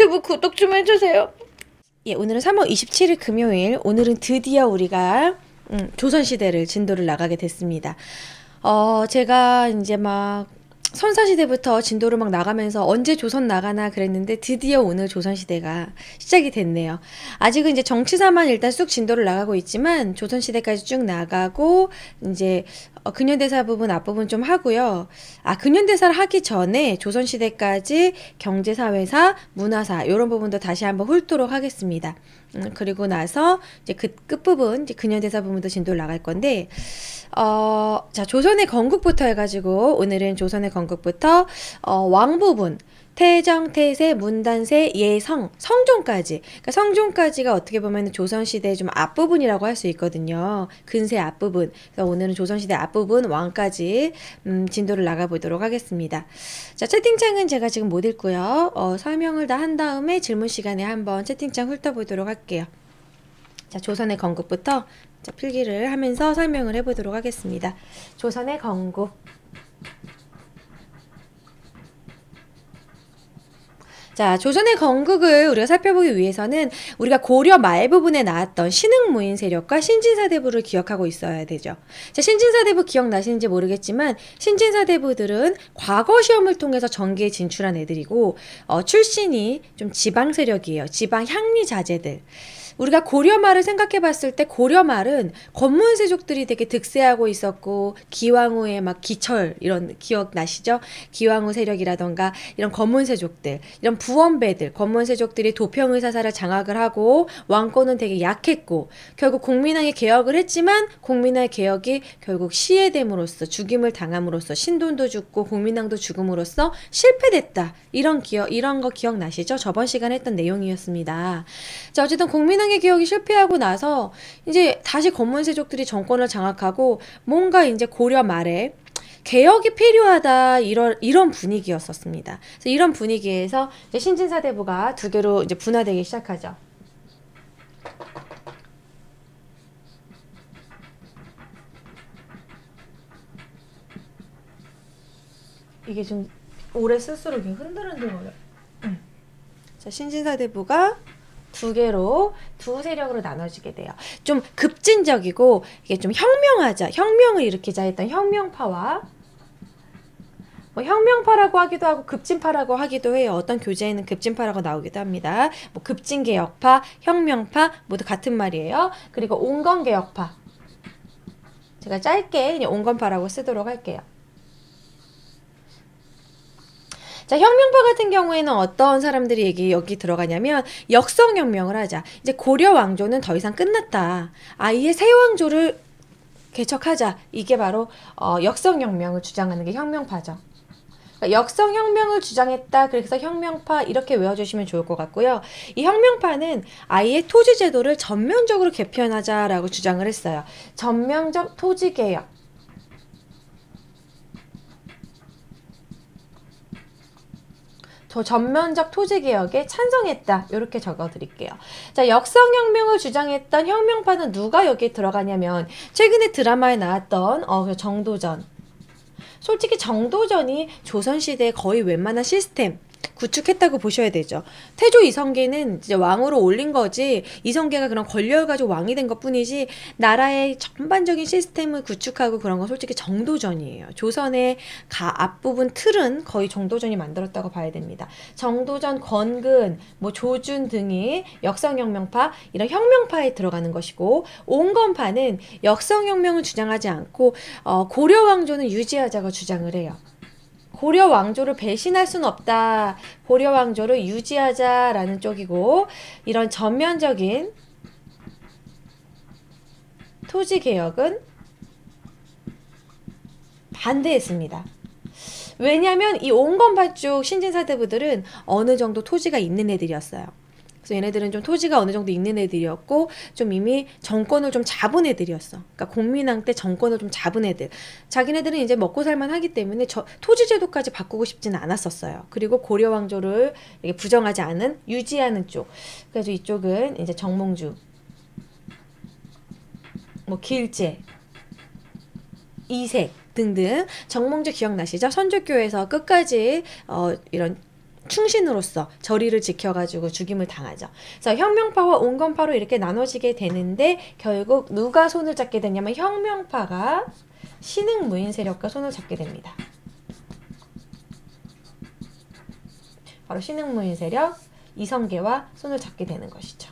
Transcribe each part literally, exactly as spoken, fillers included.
유튜브 구독 좀 해주세요. 예, 오늘은 삼월 이십칠일 금요일. 오늘은 드디어 우리가 음, 조선시대를 진도를 나가게 됐습니다. 어, 제가 이제 막 선사시대부터 진도를 막 나가면서 언제 조선 나가나 그랬는데 드디어 오늘 조선시대가 시작이 됐네요. 아직은 이제 정치사만 일단 쑥 진도를 나가고 있지만 조선시대까지 쭉 나가고 이제 어, 근현대사 부분 앞부분 좀 하고요. 아, 근현대사를 하기 전에 조선시대까지 경제사회사, 문화사 이런 부분도 다시 한번 훑도록 하겠습니다. 음, 그리고 나서 이제 그 끝부분 이제 근현대사 부분도 진도를 나갈 건데 어, 자, 조선의 건국부터 해가지고 오늘은 조선의 건국부터 어, 왕 부분 태정, 태세, 문단세, 예성, 성종까지. 그러니까 성종까지가 어떻게 보면 조선시대의 좀 앞부분이라고 할 수 있거든요. 근세 앞부분. 그래서 오늘은 조선시대 앞부분 왕까지 음, 진도를 나가보도록 하겠습니다. 자, 채팅창은 제가 지금 못 읽고요. 어, 설명을 다 한 다음에 질문 시간에 한번 채팅창 훑어보도록 할게요. 자, 조선의 건국부터 자, 필기를 하면서 설명을 해보도록 하겠습니다. 조선의 건국. 자, 조선의 건국을 우리가 살펴보기 위해서는 우리가 고려 말 부분에 나왔던 신흥무인 세력과 신진사대부를 기억하고 있어야 되죠. 자, 신진사대부 기억나시는지 모르겠지만 신진사대부들은 과거 시험을 통해서 전기에 진출한 애들이고 어, 출신이 좀 지방 세력이에요. 지방 향리 자제들. 우리가 고려말을 생각해 봤을 때 고려말은 권문세족들이 되게 득세하고 있었고 기왕후의 막 기철 이런 기억나시죠? 기왕후 세력이라던가 이런 권문세족들 이런 부원배들 권문세족들이 도평의사사를 장악을 하고 왕권은 되게 약했고 결국 공민왕이 개혁을 했지만 공민왕의 개혁이 결국 시해됨으로써 죽임을 당함으로써 신돈도 죽고 공민왕도 죽음으로써 실패됐다. 이런 기억 이런 거 기억나시죠? 저번 시간에 했던 내용이었습니다. 자, 어쨌든 공민왕 의 개혁이 실패하고 나서 이제 다시 권문세족들이 정권을 장악하고 뭔가 이제 고려 말에 개혁이 필요하다 이런 이런 분위기였었습니다. 그래서 이런 분위기에서 이제 신진사대부가 두 개로 이제 분화되기 시작하죠. 이게 좀 오래 쓸수록 흔들흔들거려. 음. 자, 신진사대부가 두 개로 두 세력으로 나눠지게 돼요. 좀 급진적이고 이게 좀 혁명하자, 혁명을 일으키자 했던 혁명파와 뭐 혁명파라고 하기도 하고 급진파라고 하기도 해요. 어떤 교재에는 급진파라고 나오기도 합니다. 뭐 급진개혁파, 혁명파 모두 같은 말이에요. 그리고 온건개혁파. 제가 짧게 그냥 온건파라고 쓰도록 할게요. 자, 혁명파 같은 경우에는 어떤 사람들이 여기, 여기 들어가냐면 역성혁명을 하자. 이제 고려 왕조는 더 이상 끝났다. 아예 새 왕조를 개척하자. 이게 바로 어, 역성혁명을 주장하는 게 혁명파죠. 그러니까 역성혁명을 주장했다. 그래서 혁명파 이렇게 외워주시면 좋을 것 같고요. 이 혁명파는 아예 토지제도를 전면적으로 개편하자라고 주장을 했어요. 전면적 토지개혁. 저 전면적 토지개혁에 찬성했다. 이렇게 적어드릴게요. 자, 역성혁명을 주장했던 혁명파는 누가 여기에 들어가냐면 최근에 드라마에 나왔던 어, 정도전. 솔직히 정도전이 조선시대에 거의 웬만한 시스템 구축했다고 보셔야 되죠. 태조 이성계는 이제 왕으로 올린 거지 이성계가 그런 권력을 가지고 왕이 된 것 뿐이지 나라의 전반적인 시스템을 구축하고 그런 건 솔직히 정도전이에요. 조선의 가 앞부분 틀은 거의 정도전이 만들었다고 봐야 됩니다. 정도전, 권근, 뭐 조준 등이 역성혁명파 이런 혁명파에 들어가는 것이고 온건파는 역성혁명을 주장하지 않고 어, 고려 왕조는 유지하자고 주장을 해요. 고려 왕조를 배신할 수는 없다. 고려 왕조를 유지하자라는 쪽이고 이런 전면적인 토지 개혁은 반대했습니다. 왜냐하면 이 온건파 쪽 신진사대부들은 어느 정도 토지가 있는 애들이었어요. 그래서 얘네들은 좀 토지가 어느 정도 있는 애들이었고 좀 이미 정권을 좀 잡은 애들이었어. 그러니까 공민왕 때 정권을 좀 잡은 애들. 자기네들은 이제 먹고 살만 하기 때문에 저 토지 제도까지 바꾸고 싶지는 않았었어요. 그리고 고려 왕조를 이렇게 부정하지 않은 유지하는 쪽. 그래서 이쪽은 이제 정몽주, 뭐 길제, 이색 등등 정몽주 기억나시죠? 선조교에서 끝까지 어, 이런 충신으로서 저리를 지켜가지고 죽임을 당하죠. 그래서 혁명파와 온건파로 이렇게 나눠지게 되는데 결국 누가 손을 잡게 되냐면 혁명파가 신흥무인 세력과 손을 잡게 됩니다. 바로 신흥무인 세력 이성계와 손을 잡게 되는 것이죠.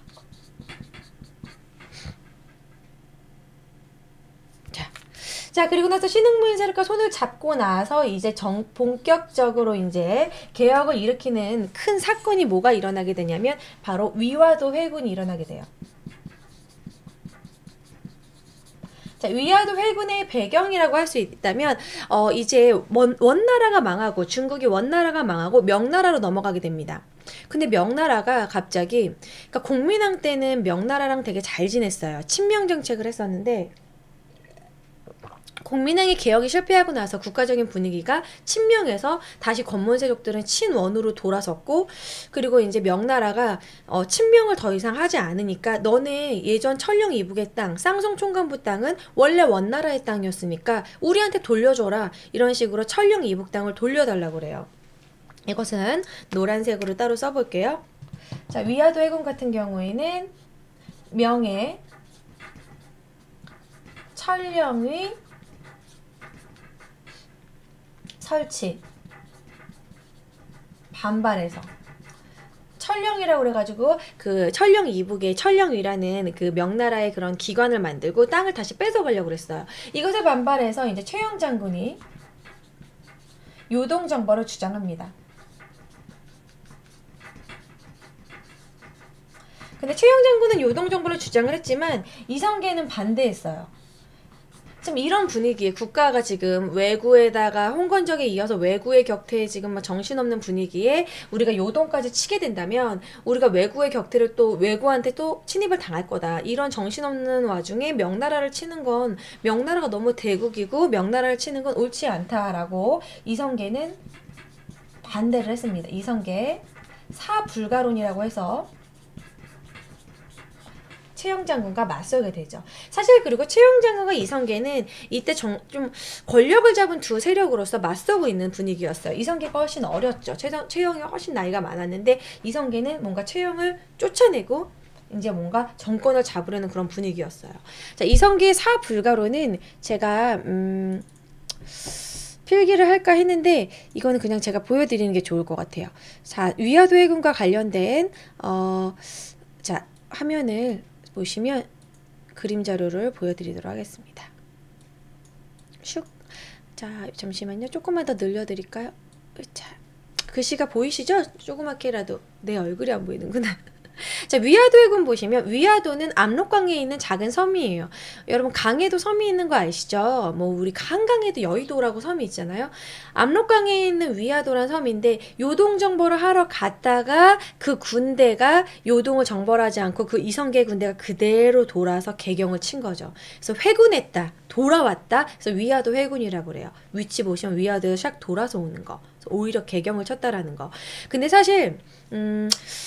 자, 자 그리고 나서 신흥무인 세력과 손을 잡고 나서 이제 정, 본격적으로 이제 개혁을 일으키는 큰 사건이 뭐가 일어나게 되냐면 바로 위화도 회군이 일어나게 돼요. 자, 위화도 회군의 배경이라고 할 수 있다면 어, 이제 원, 원나라가 망하고 중국이 원나라가 망하고 명나라로 넘어가게 됩니다. 근데 명나라가 갑자기 그러니까 공민왕 때는 명나라랑 되게 잘 지냈어요. 친명 정책을 했었는데 공민왕의 개혁이 실패하고 나서 국가적인 분위기가 친명에서 다시 권문 세력들은 친원으로 돌아섰고 그리고 이제 명나라가 어, 친명을 더 이상 하지 않으니까 너네 예전 천령 이북의 땅 쌍성 총관부 땅은 원래 원나라의 땅이었으니까 우리한테 돌려줘라 이런 식으로 천령 이북 땅을 돌려달라고 그래요. 이것은 노란색으로 따로 써볼게요. 자, 위화도 회군 같은 경우에는 명의 천령의 설치 반발해서 천령이라고 그래가지고 그 천령 이북에 천령위라는 그 명나라의 그런 기관을 만들고 땅을 다시 뺏어가려고 그랬어요. 이것에 반발해서 이제 최영 장군이 요동정벌을 주장합니다. 근데 최영 장군은 요동정벌을 주장을 했지만 이성계는 반대했어요. 좀 이런 분위기에 국가가 지금 왜구에다가 홍건적에 이어서 왜구의 격퇴에 지금 막 정신없는 분위기에 우리가 요동까지 치게 된다면 우리가 왜구의 격퇴를 또 왜구한테 또 침입을 당할 거다. 이런 정신없는 와중에 명나라를 치는 건 명나라가 너무 대국이고 명나라를 치는 건 옳지 않다라고 이성계는 반대를 했습니다. 이성계 사불가론이라고 해서 최영 장군과 맞서게 되죠. 사실 그리고 최영 장군과 이성계는 이때 정, 좀 권력을 잡은 두 세력으로서 맞서고 있는 분위기였어요. 이성계가 훨씬 어렸죠. 최정, 최영이 훨씬 나이가 많았는데 이성계는 뭔가 최영을 쫓아내고 이제 뭔가 정권을 잡으려는 그런 분위기였어요. 자, 이성계의 사불가로는 제가 음, 필기를 할까 했는데 이거는 그냥 제가 보여드리는 게 좋을 것 같아요. 자, 위화도 회군과 관련된 어, 자 화면을 보시면 그림 자료를 보여드리도록 하겠습니다. 슉. 자, 잠시만요. 조금만 더 늘려드릴까요? 자, 글씨가 보이시죠? 조그맣게라도 내 얼굴이 안 보이는구나. 자, 위화도 회군 보시면 위화도는 압록강에 있는 작은 섬이에요. 여러분 강에도 섬이 있는 거 아시죠? 뭐 우리 한강에도 여의도라고 섬이 있잖아요. 압록강에 있는 위화도란 섬인데 요동 정벌을 하러 갔다가 그 군대가 요동을 정벌하지 않고 그 이성계 군대가 그대로 돌아서 개경을 친 거죠. 그래서 회군했다. 돌아왔다. 그래서 위화도 회군이라고 그래요. 위치 보시면 위화도에 샥 돌아서 오는 거. 오히려 개경을 쳤다라는 거. 근데 사실 음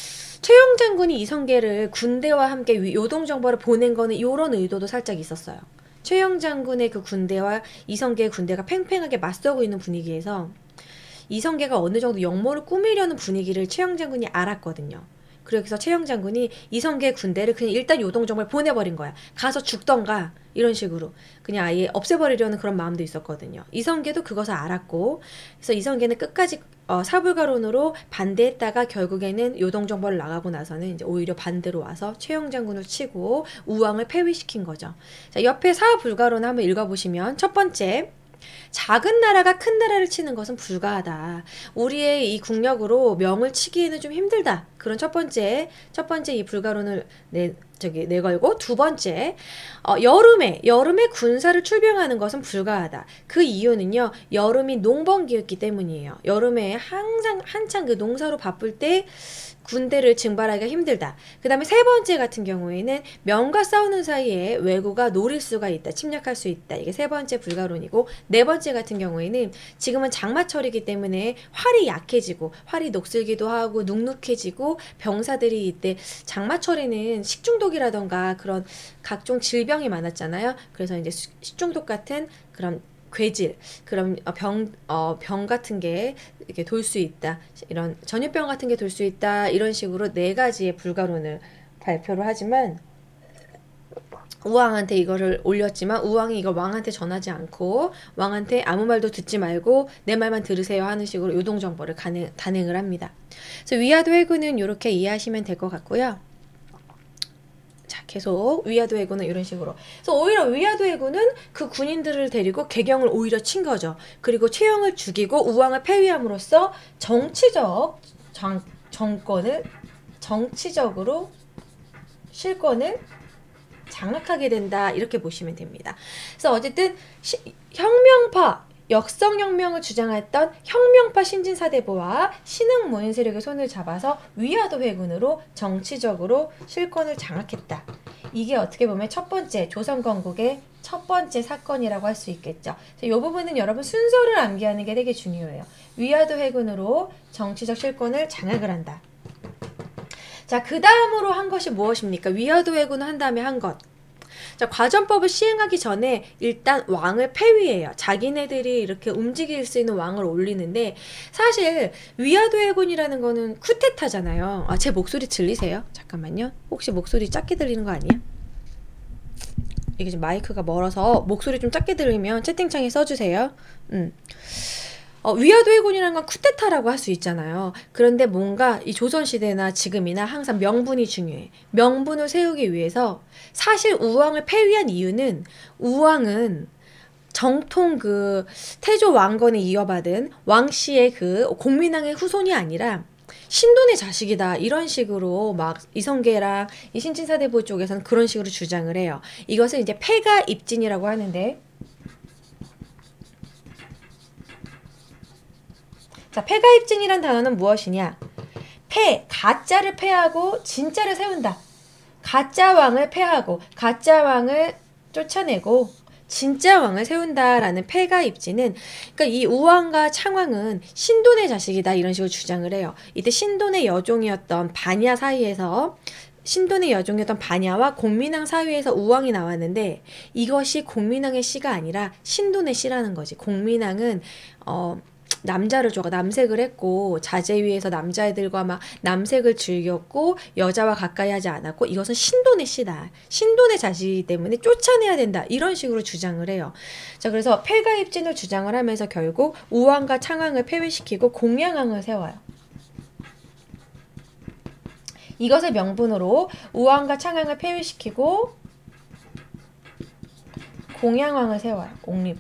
최영 장군이 이성계를 군대와 함께 요동정벌을 보낸 거는 이런 의도도 살짝 있었어요. 최영 장군의 그 군대와 이성계의 군대가 팽팽하게 맞서고 있는 분위기에서 이성계가 어느 정도 역모를 꾸미려는 분위기를 최영 장군이 알았거든요. 그래서 최영 장군이 이성계 군대를 그냥 일단 요동정벌 보내버린 거야. 가서 죽던가 이런 식으로 그냥 아예 없애버리려는 그런 마음도 있었거든요. 이성계도 그것을 알았고 그래서 이성계는 끝까지 어, 사불가론으로 반대했다가 결국에는 요동정벌을 나가고 나서는 이제 오히려 반대로 와서 최영 장군을 치고 우왕을 폐위시킨 거죠. 자, 옆에 사불가론 한번 읽어보시면 첫 번째, 작은 나라가 큰 나라를 치는 것은 불가하다. 우리의 이 국력으로 명을 치기에는 좀 힘들다. 그런 첫 번째, 첫 번째 이 불가론을 내, 저기 내걸고 두 번째, 어, 여름에 여름에 군사를 출병하는 것은 불가하다. 그 이유는요, 여름이 농번기였기 때문이에요. 여름에 항상 한창 그 농사로 바쁠 때 군대를 증발하기가 힘들다. 그 다음에 세 번째 같은 경우에는 명과 싸우는 사이에 왜구가 노릴 수가 있다. 침략할 수 있다. 이게 세 번째 불가론이고, 네 번째 같은 경우에는 지금은 장마철이기 때문에 활이 약해지고 활이 녹슬기도 하고 눅눅해지고 병사들이 이때 장마철에는 식중독이라던가 그런 각종 질병이 많았잖아요. 그래서 이제 식중독 같은 그런 괴질, 그럼 어, 병, 어, 병 같은 게 이렇게 돌 수 있다. 이런 전염병 같은 게 돌 수 있다. 이런 식으로 네 가지의 불가론을 발표를 하지만 우왕한테 이거를 올렸지만 우왕이 이걸 왕한테 전하지 않고 왕한테 아무 말도 듣지 말고 내 말만 들으세요 하는 식으로 요동 정보를 간행, 단행을 합니다. 그래서 위화도 해군은 이렇게 이해하시면 될 것 같고요. 자, 계속 위화도 해군은 이런 식으로. 그래서 오히려 위화도 해군은 그 군인들을 데리고 개경을 오히려 친 거죠. 그리고 최영을 죽이고 우왕을 폐위함으로써 정치적 정, 정권을 정치적으로 실권을 장악하게 된다 이렇게 보시면 됩니다. 그래서 어쨌든 시, 혁명파 역성혁명을 주장했던 혁명파 신진사대부와 신흥무인 세력의 손을 잡아서 위화도 해군으로 정치적으로 실권을 장악했다. 이게 어떻게 보면 첫 번째 조선건국의 첫 번째 사건이라고 할 수 있겠죠. 이 부분은 여러분 순서를 암기하는 게 되게 중요해요. 위화도 해군으로 정치적 실권을 장악을 한다. 자, 그 다음으로 한 것이 무엇입니까? 위화도 해군을 한 다음에 한 것. 자, 과전법을 시행하기 전에 일단 왕을 폐위해요. 자기네들이 이렇게 움직일 수 있는 왕을 올리는데 사실 위화도 해군이라는 거는 쿠데타잖아요. 아, 제 목소리 들리세요? 잠깐만요. 혹시 목소리 작게 들리는 거 아니야? 이게 지금 마이크가 멀어서 목소리 좀 작게 들리면 채팅창에 써주세요. 음. 어, 위화도 해군이라는 건 쿠데타라고 할 수 있잖아요. 그런데 뭔가 이 조선시대나 지금이나 항상 명분이 중요해. 명분을 세우기 위해서 사실 우왕을 폐위한 이유는 우왕은 정통 그 태조 왕건에 이어받은 왕씨의 그 공민왕의 후손이 아니라 신돈의 자식이다 이런 식으로 막 이성계랑 이 신진사대부 쪽에서는 그런 식으로 주장을 해요. 이것을 이제 폐가 입진이라고 하는데 자, 폐가입진이란 단어는 무엇이냐? 폐, 가짜를 폐하고 진짜를 세운다. 가짜 왕을 폐하고 가짜 왕을 쫓아내고 진짜 왕을 세운다라는 폐가입진은 그러니까 이 우왕과 창왕은 신돈의 자식이다 이런 식으로 주장을 해요. 이때 신돈의 여종이었던 반야 사이에서 신돈의 여종이었던 반야와 공민왕 사이에서 우왕이 나왔는데 이것이 공민왕의 씨가 아니라 신돈의 씨라는 거지. 공민왕은 어 남자를 좋아 남색을 했고 자제 위에서 남자애들과 막 남색을 즐겼고 여자와 가까이 하지 않았고 이것은 신돈의 씨다. 신돈의 자식이기 때문에 쫓아내야 된다. 이런 식으로 주장을 해요. 자, 그래서 폐가입진을 주장을 하면서 결국 우왕과 창왕을 폐위시키고 공양왕을 세워요. 이것을 명분으로 우왕과 창왕을 폐위시키고 공양왕을 세워요. 옹립.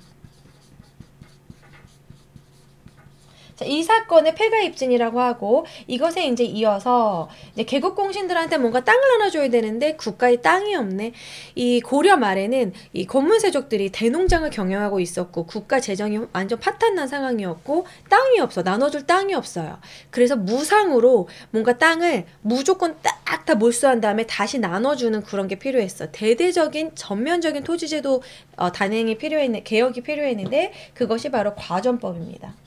자, 이 사건을 폐가입진이라고 하고 이것에 이제 이어서 이제 개국공신들한테 뭔가 땅을 나눠줘야 되는데 국가에 땅이 없네. 이 고려 말에는 이 권문세족들이 대농장을 경영하고 있었고 국가 재정이 완전 파탄난 상황이었고 땅이 없어. 나눠줄 땅이 없어요. 그래서 무상으로 뭔가 땅을 무조건 딱 다 몰수한 다음에 다시 나눠주는 그런 게 필요했어. 대대적인 전면적인 토지제도 어, 단행이 필요했는 개혁이 필요했는데 그것이 바로 과전법입니다.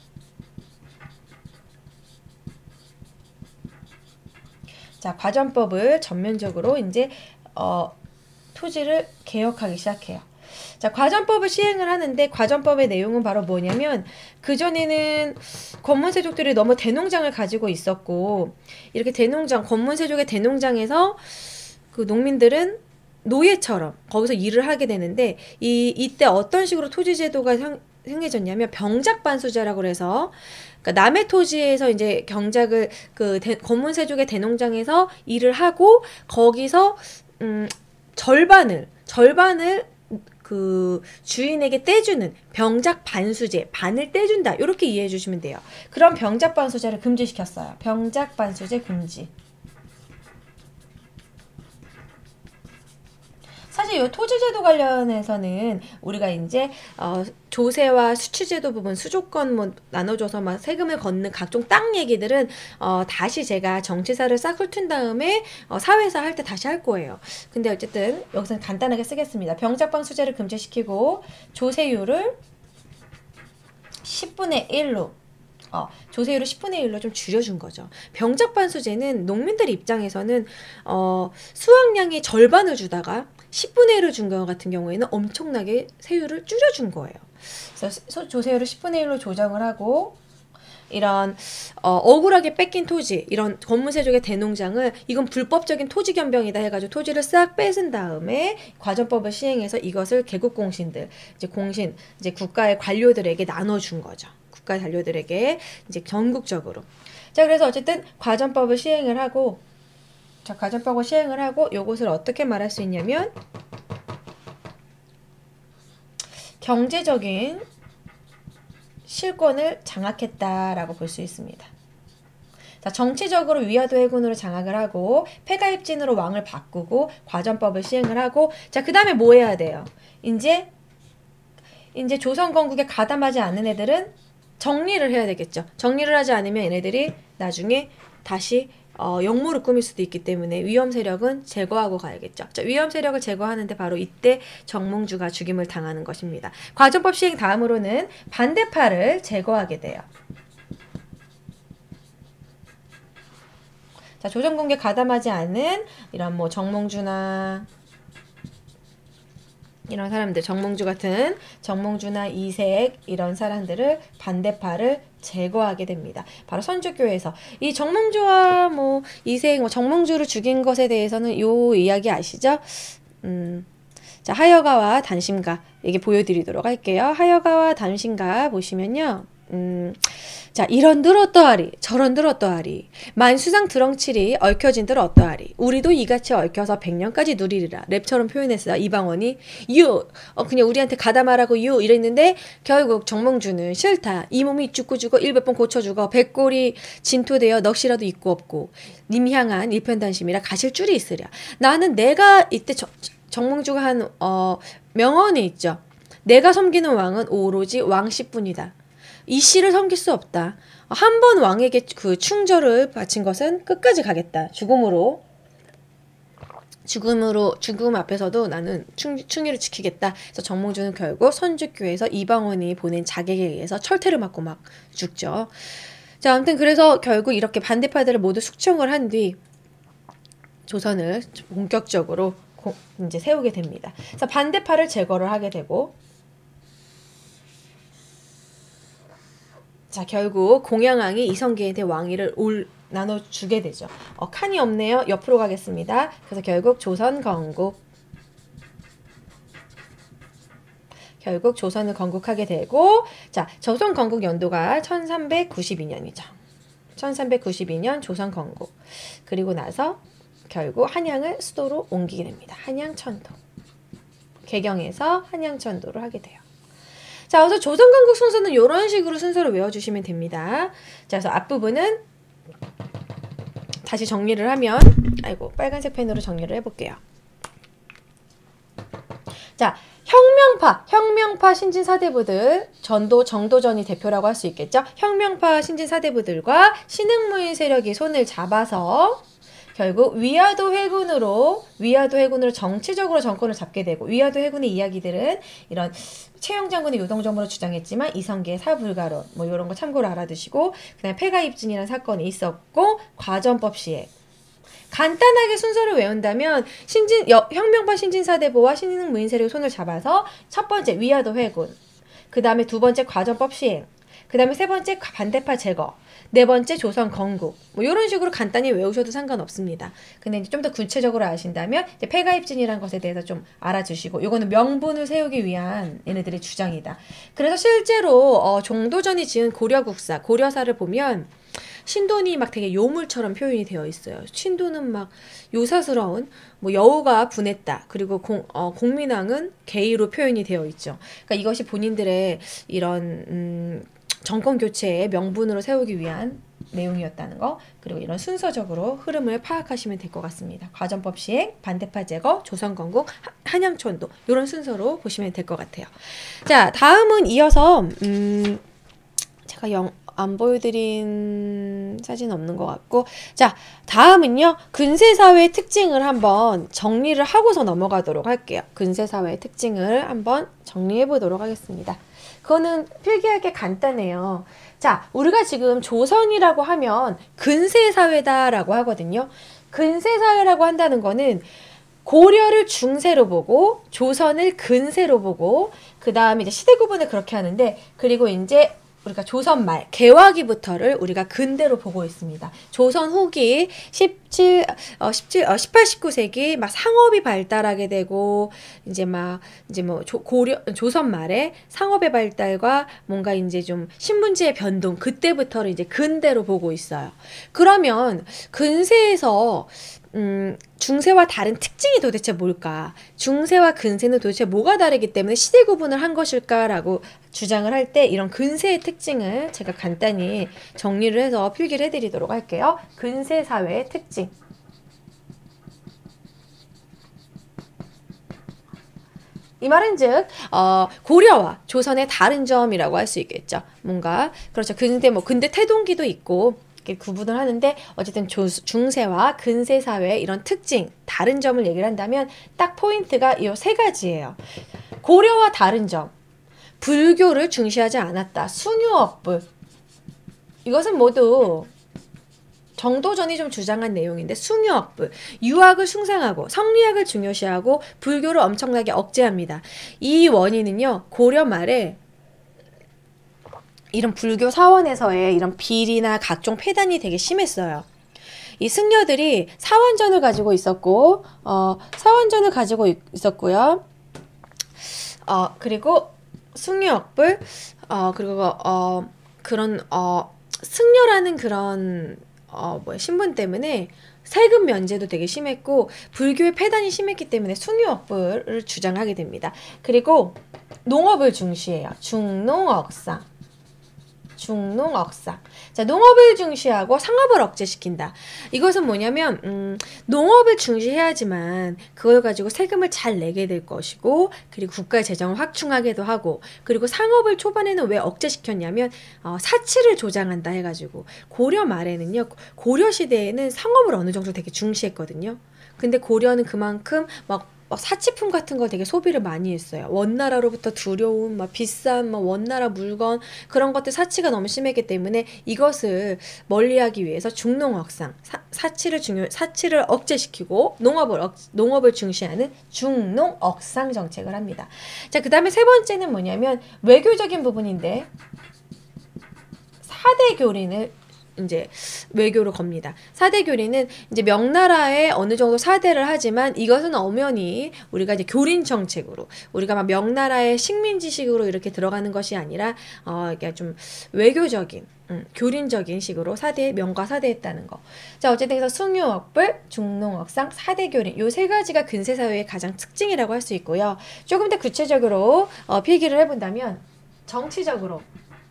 자, 과전법을 전면적으로 이제 어, 토지를 개혁하기 시작해요. 자, 과전법을 시행을 하는데 과전법의 내용은 바로 뭐냐면 그전에는 권문세족들이 너무 대농장을 가지고 있었고 이렇게 대농장, 권문세족의 대농장에서 그 농민들은 노예처럼 거기서 일을 하게 되는데 이 이때 어떤 식으로 토지 제도가 형, 행해졌냐면 병작반수제라고 그래서 그러니까 남의 토지에서 이제 경작을 그 대, 권문세족의 대농장에서 일을 하고 거기서 음 절반을 절반을 그 주인에게 떼주는 병작반수제, 반을 떼준다 이렇게 이해해 주시면 돼요. 그런 병작반수제를 금지시켰어요. 병작반수제 금지. 사실 이 토지제도 관련해서는 우리가 이제 어, 조세와 수취제도 부분 수조권 뭐 나눠줘서 막 세금을 걷는 각종 땅 얘기들은 어, 다시 제가 정치사를 싹 훑은 다음에 어, 사회사 할 때 다시 할 거예요. 근데 어쨌든 여기서 간단하게 쓰겠습니다. 병작반수제를 금지시키고 조세율을 십분의 일로 어, 조세율을 십분의 일로 좀 줄여준 거죠. 병작반수제는 농민들 입장에서는 어, 수확량의 절반을 주다가 십분의 일을 준 것 같은 경우에는 엄청나게 세율을 줄여준 거예요. 그래서 조세율을 십분의 일로 조정을 하고 이런 어, 억울하게 뺏긴 토지, 이런 권무세족의 대농장을 이건 불법적인 토지 변경이다 해가지고 토지를 싹 뺏은 다음에 과전법을 시행해서 이것을 개국공신들, 이제 공신, 이제 국가의 관료들에게 나눠준 거죠. 국가의 관료들에게 이제 전국적으로. 자, 그래서 어쨌든 과전법을 시행을 하고, 자, 과전법을 시행을 하고 요것을 어떻게 말할 수 있냐면 경제적인 실권을 장악했다라고 볼 수 있습니다. 자, 정치적으로 위화도 해군으로 장악을 하고 폐가입진으로 왕을 바꾸고 과전법을 시행을 하고, 자, 그 다음에 뭐 해야 돼요? 이제 이제 조선 건국에 가담하지 않는 애들은 정리를 해야 되겠죠. 정리를 하지 않으면 얘네들이 나중에 다시 어, 역모를 꾸밀 수도 있기 때문에 위험 세력은 제거하고 가야겠죠. 자, 위험 세력을 제거하는데 바로 이때 정몽주가 죽임을 당하는 것입니다. 과전법 시행 다음으로는 반대파를 제거하게 돼요. 자, 조선공개 가담하지 않은 이런 뭐 정몽주나 이런 사람들, 정몽주 같은 정몽주나 이색 이런 사람들을 반대파를 제거하게 됩니다. 바로 선조교에서 이 정몽주와 뭐 이색, 뭐 정몽주를 죽인 것에 대해서는 요 이야기 아시죠? 음, 자, 하여가와 단심가 얘기 보여드리도록 할게요. 하여가와 단심가 보시면요. 음, 자, 이런들 어떠하리 저런들 어떠하리 만수상 드렁칠이 얽혀진들 어떠하리 우리도 이같이 얽혀서 백년까지 누리리라 랩처럼 표현했어요. 이방원이 유 어, 그냥 우리한테 가담하라고 유 이랬는데 결국 정몽주는 싫다. 이 몸이 죽고 죽어 일백 번 고쳐 죽어 백골이 진토되어 넋이라도 있고 없고 님 향한 일편단심이라 가실 줄이 있으랴. 나는 내가 이때 정, 정몽주가 한 어, 명언이 있죠. 내가 섬기는 왕은 오로지 왕씨뿐이다. 이 씨를 섬길 수 없다. 한 번 왕에게 그 충절을 바친 것은 끝까지 가겠다. 죽음으로. 죽음으로, 죽음 앞에서도 나는 충, 충의를 지키겠다. 그래서 정몽주는 결국 선주교에서 이방원이 보낸 자객에 의해서 철퇴를 맞고 막 죽죠. 자, 아무튼 그래서 결국 이렇게 반대파들을 모두 숙청을 한 뒤 조선을 본격적으로 고, 이제 세우게 됩니다. 그래서 반대파를 제거를 하게 되고, 자, 결국 공양왕이 이성계한테 왕위를 올 나눠주게 되죠. 어, 칸이 없네요. 옆으로 가겠습니다. 그래서 결국 조선 건국 결국 조선을 건국하게 되고, 자, 조선 건국 연도가 천삼백구십이 년이죠. 천삼백구십이 년 조선 건국. 그리고 나서 결국 한양을 수도로 옮기게 됩니다. 한양천도. 개경에서 한양천도를 하게 돼요. 자, 그래서 조선 건국 순서는 이런 식으로 순서를 외워주시면 됩니다. 자, 그래서 앞부분은 다시 정리를 하면, 아이고, 빨간색 펜으로 정리를 해볼게요. 자, 혁명파, 혁명파 신진사대부들, 전도, 정도전이 대표라고 할 수 있겠죠? 혁명파 신진사대부들과 신흥무인 세력이 손을 잡아서 결국 위화도 회군으로 위화도 회군으로 정치적으로 정권을 잡게 되고, 위화도 회군의 이야기들은 이런 최영 장군의 요동정부로 주장했지만 이성계의 사불가론 뭐 이런 거 참고로 알아두시고, 그다음에 폐가입진이라는 사건이 있었고 과전법 시행. 간단하게 순서를 외운다면 신진 여, 혁명파 신진사대부와 신흥무인 세력의 손을 잡아서 첫 번째 위화도 회군, 그 다음에 두 번째 과전법 시행, 그 다음에 세 번째 반대파 제거, 네 번째 조선 건국, 뭐 이런 식으로 간단히 외우셔도 상관없습니다. 근데 좀 더 구체적으로 아신다면 이제 폐가입진이라는 것에 대해서 좀 알아주시고, 이거는 명분을 세우기 위한 얘네들의 주장이다. 그래서 실제로 어, 정도전이 지은 고려국사, 고려사를 보면 신돈이 막 되게 요물처럼 표현이 되어 있어요. 신돈은 막 요사스러운, 뭐 여우가 분했다. 그리고 공, 어, 공민왕은 개의로 표현이 되어 있죠. 그러니까 이것이 본인들의 이런 음, 정권 교체의 명분으로 세우기 위한 내용이었다는 거, 그리고 이런 순서적으로 흐름을 파악하시면 될 것 같습니다. 과전법 시행, 반대파 제거, 조선 건국, 한양천도 이런 순서로 보시면 될 것 같아요. 자, 다음은 이어서 음, 제가 영 안 보여드린 사진 없는 것 같고, 자, 다음은요, 근세사회의 특징을 한번 정리를 하고서 넘어가도록 할게요. 근세사회의 특징을 한번 정리해 보도록 하겠습니다. 그거는 필기하기 간단해요. 자, 우리가 지금 조선이라고 하면 근세사회다라고 하거든요. 근세사회라고 한다는 거는 고려를 중세로 보고 조선을 근세로 보고 그 다음에 이제 시대 구분을 그렇게 하는데, 그리고 이제 우리가 조선 말 개화기부터를 우리가 근대로 보고 있습니다. 조선 후기 십칠, 어, 십칠, 어, 십팔, 십구 세기 막 상업이 발달하게 되고 이제 막 이제 뭐 조, 고려 조선 말에 상업의 발달과 뭔가 이제 좀 신문지의 변동, 그때부터를 이제 근대로 보고 있어요. 그러면 근세에서 음, 중세와 다른 특징이 도대체 뭘까? 중세와 근세는 도대체 뭐가 다르기 때문에 시대 구분을 한 것일까라고 주장을 할 때 이런 근세의 특징을 제가 간단히 정리를 해서 필기를 해드리도록 할게요. 근세 사회의 특징. 이 말은 즉 어, 고려와 조선의 다른 점이라고 할 수 있겠죠. 뭔가 그렇죠. 근데 뭐 근대 태동기도 있고 구분을 하는데, 어쨌든 조, 중세와 근세 사회의 이런 특징, 다른 점을 얘기를 한다면 딱 포인트가 이 세 가지예요. 고려와 다른 점, 불교를 중시하지 않았다. 숭유업부. 이것은 모두 정도전이 좀 주장한 내용인데, 숭유업부, 유학을 숭상하고 성리학을 중요시하고 불교를 엄청나게 억제합니다. 이 원인은요, 고려 말에 이런 불교 사원에서의 이런 비리나 각종 폐단이 되게 심했어요. 이 승려들이 사원전을 가지고 있었고, 어, 사원전을 가지고 있었고요. 어, 그리고 승려업불, 어, 그리고, 어, 그런, 어, 승려라는 그런, 어, 뭐, 신분 때문에 세금 면제도 되게 심했고, 불교의 폐단이 심했기 때문에 숭유업불을 주장하게 됩니다. 그리고 농업을 중시해요. 중농억상. 중농억상. 자, 농업을 중시하고 상업을 억제시킨다. 이것은 뭐냐면 음, 농업을 중시해야지만 그걸 가지고 세금을 잘 내게 될 것이고, 그리고 국가의 재정을 확충하기도 하고, 그리고 상업을 초반에는 왜 억제시켰냐면 어, 사치를 조장한다 해가지고. 고려 말에는요, 고려 시대에는 상업을 어느 정도 되게 중시했거든요. 근데 고려는 그만큼 막 막 사치품 같은 걸 되게 소비를 많이 했어요. 원나라로부터 두려운 막 비싼 막 원나라 물건, 그런 것들 사치가 너무 심했기 때문에 이것을 멀리하기 위해서 중농억상, 사, 사치를 중요 사치를 억제시키고 농업을 억, 농업을 중시하는 중농억상 정책을 합니다. 자, 그다음에 세 번째는 뭐냐면 외교적인 부분인데, 사대 교린을 이제 외교로 겁니다. 사대 교리는 이제 명나라에 어느 정도 사대를 하지만, 이것은 엄연히 우리가 이제 교린 정책으로, 우리가 막 명나라의 식민지식으로 이렇게 들어가는 것이 아니라 어 이게 좀 외교적인, 음, 교린적인 식으로 사대, 명과 사대했다는 거. 자, 어쨌든 그래서 숭유업불, 중농억상, 사대 교린, 요 세 가지가 근세 사회의 가장 특징이라고 할 수 있고요. 조금 더 구체적으로 어, 필기를 해본다면 정치적으로.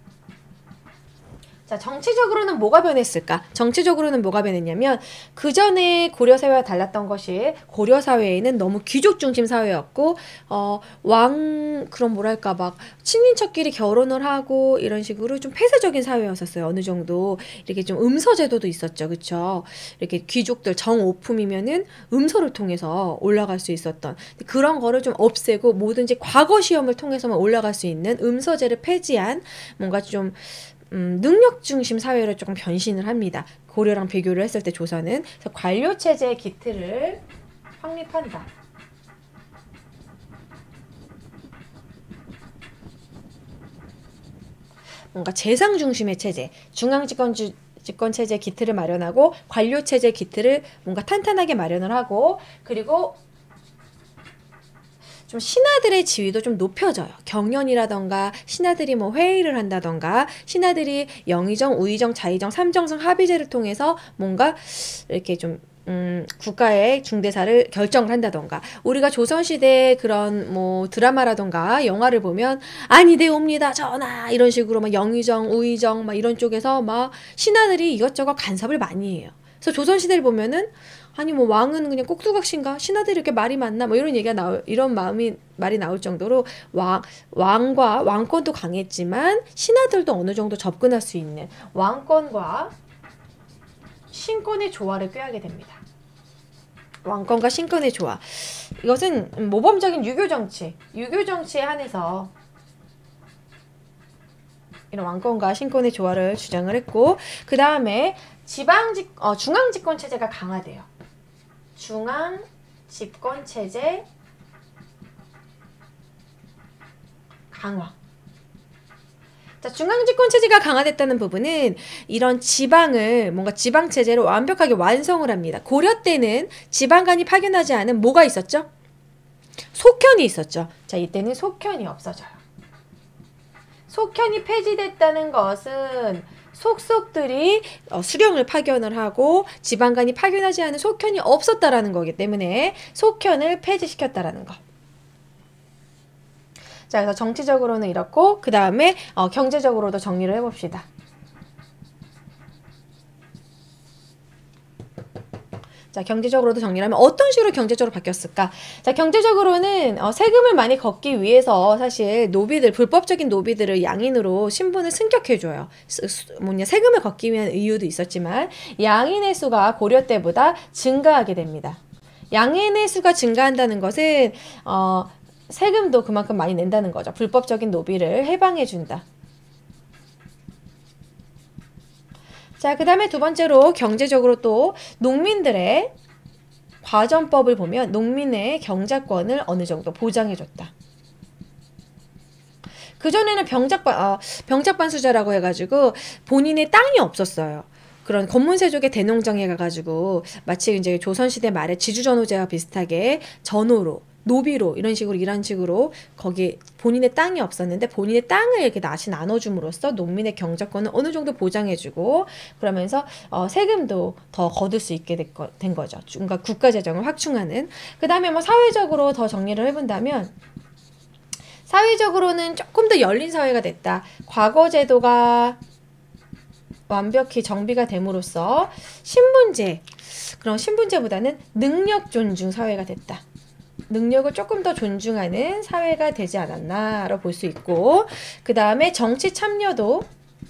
자, 정치적으로는 뭐가 변했을까? 정치적으로는 뭐가 변했냐면, 그 전에 고려사회와 달랐던 것이, 고려사회에는 너무 귀족 중심 사회였고, 어, 왕, 그런 뭐랄까, 막, 친인척끼리 결혼을 하고, 이런 식으로 좀 폐쇄적인 사회였었어요. 어느 정도. 이렇게 좀 음서제도도 있었죠. 그쵸? 이렇게 귀족들 정오품이면은 음서를 통해서 올라갈 수 있었던, 그런 거를 좀 없애고, 뭐든지 과거 시험을 통해서만 올라갈 수 있는 음서제를 폐지한, 뭔가 좀, 음, 능력 중심 사회로 조금 변신을 합니다. 고려랑 비교를 했을 때 조선은. 그래서 관료체제의 기틀을 확립한다. 뭔가 재상 중심의 체제, 중앙집권 주, 집권 체제 기틀을 마련하고, 관료 체제 기틀을 뭔가 탄탄하게 마련을 하고, 그리고 좀 신하들의 지위도 좀 높여져요. 경연이라던가 신하들이 뭐 회의를 한다던가, 신하들이 영의정, 우의정, 자의정, 삼정성 합의제를 통해서 뭔가 이렇게 좀 음, 국가의 중대사를 결정을 한다던가. 우리가 조선시대 그런 뭐 드라마라던가 영화를 보면 아니되옵니다 전하, 이런 식으로 막 영의정, 우의정 막 이런 쪽에서 막 신하들이 이것저것 간섭을 많이 해요. 그래서 조선시대를 보면은 아니 뭐 왕은 그냥 꼭두각시인가? 신하들이 이렇게 말이 많나? 뭐 이런 얘기가 나올 이런 마음이 말이 나올 정도로 왕 왕과 왕권도 강했지만 신하들도 어느 정도 접근할 수 있는 왕권과 신권의 조화를 꾀하게 됩니다. 왕권과 신권의 조화. 이것은 모범적인 유교 정치, 유교 정치에 한해서 이런 왕권과 신권의 조화를 주장을 했고, 그 다음에 지방 집, 어, 중앙 집권 체제가 강화돼요. 중앙 집권 체제 강화. 자, 중앙 집권 체제가 강화됐다는 부분은 이런 지방을 뭔가 지방 체제를 완벽하게 완성을 합니다. 고려 때는 지방간이 파견하지 않은 뭐가 있었죠? 속현이 있었죠. 자, 이때는 속현이 없어져요. 속현이 폐지됐다는 것은 속속들이 어, 수령을 파견을 하고 지방간이 파견하지 않은 속현이 없었다라는 거기 때문에 속현을 폐지시켰다라는 거. 자, 그래서 정치적으로는 이렇고, 그 다음에 어, 경제적으로도 정리를 해봅시다. 자, 경제적으로도 정리를 하면 어떤 식으로 경제적으로 바뀌었을까? 자, 경제적으로는 어, 세금을 많이 걷기 위해서 사실 노비들, 불법적인 노비들을 양인으로 신분을 승격해줘요. 뭐냐, 세금을 걷기 위한 이유도 있었지만 양인의 수가 고려 때보다 증가하게 됩니다. 양인의 수가 증가한다는 것은 어, 세금도 그만큼 많이 낸다는 거죠. 불법적인 노비를 해방해준다. 자, 그 다음에 두 번째로 경제적으로 또 농민들의 과점법을 보면 농민의 경작권을 어느 정도 보장해줬다. 그전에는 병작반, 어, 병작반수자라고 해가지고 본인의 땅이 없었어요. 그런 권문세족의 대농장에 가가지고 마치 이제 조선시대 말에 지주전호제와 비슷하게 전호로 노비로 이런 식으로 이런 식으로 거기 본인의 땅이 없었는데 본인의 땅을 이렇게 낫이 나눠줌으로써 농민의 경작권을 어느 정도 보장해주고 그러면서 어, 세금도 더 거둘 수 있게 된, 거, 된 거죠. 그러니까 국가 재정을 확충하는. 그 다음에 뭐 사회적으로 더 정리를 해본다면 사회적으로는 조금 더 열린 사회가 됐다. 과거 제도가 완벽히 정비가 됨으로써 신분제, 그런 신분제보다는 능력 존중 사회가 됐다. 능력을 조금 더 존중하는 사회가 되지 않았나로 볼 수 있고, 그 다음에 정치 참여도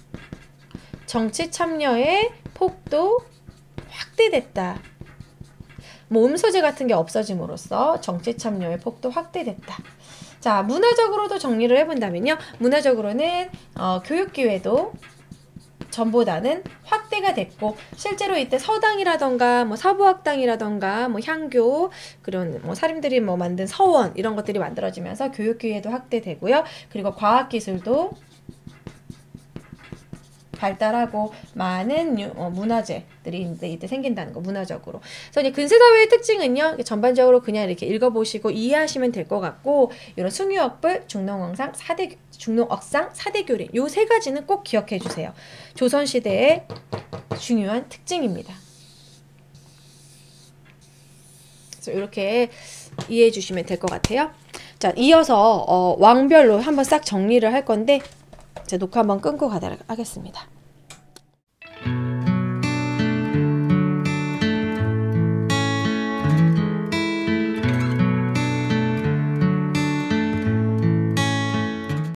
정치 참여의 폭도 확대됐다. 뭐 음소제 같은 게 없어짐으로써 정치 참여의 폭도 확대됐다. 자, 문화적으로도 정리를 해본다면요. 문화적으로는 어, 교육 기회도 전보다는 확대가 됐고 실제로 이때 서당이라던가 뭐 사부학당이라던가 뭐 향교 그런 뭐 사림들이 뭐 만든 서원 이런 것들이 만들어지면서 교육 기회도 확대되고요. 그리고 과학 기술도 발달하고 많은 유, 어, 문화재들이 이제 이때 생긴다는 거, 문화적으로. 그래서 이제 근세사회의 특징은요, 전반적으로 그냥 이렇게 읽어보시고 이해하시면 될 것 같고, 이런 숭유억불, 중농억상, 사대 중농억상, 사대교리 요 세 가지는 꼭 기억해 주세요. 조선시대의 중요한 특징입니다. 그래서 이렇게 이해해 주시면 될 것 같아요. 자, 이어서 어, 왕별로 한번 싹 정리를 할 건데, 제 녹화 한번 끊고 가도록 하겠습니다.